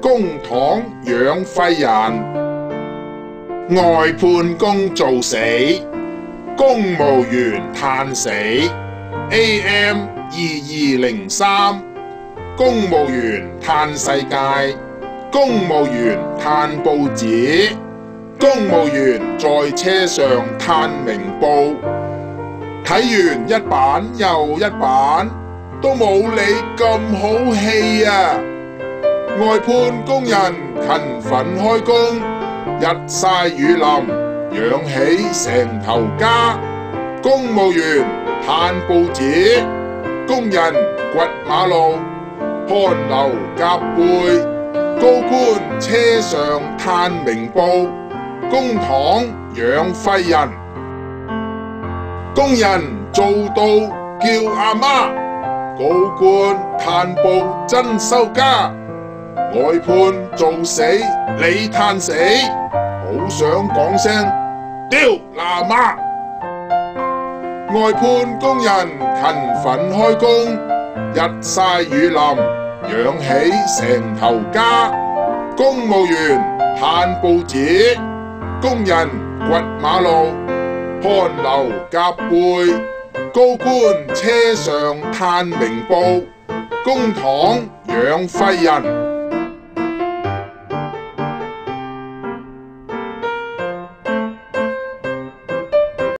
公帑養廢人，外判工做死，公務員嘆死。AM 2203，公務員嘆世界，公務員嘆報紙，公務員在車上嘆明報。睇完一版又一版，都冇你咁好氣啊！外判工人勤奮開工，日曬雨淋，養起成頭家。公務員嘆報紙，工人掘馬路，汗流浹背。高官車上嘆明報，公帑養廢人。工人做到叫阿媽，高官嘆報真收家。外判做死你嘆死，好想講聲屌喇媽！外判工人勤奮開工，日曬雨淋，養起成頭家。公務員嘆報紙，工人掘馬路，汗流浹背。高官車上嘆明報，公帑養廢人。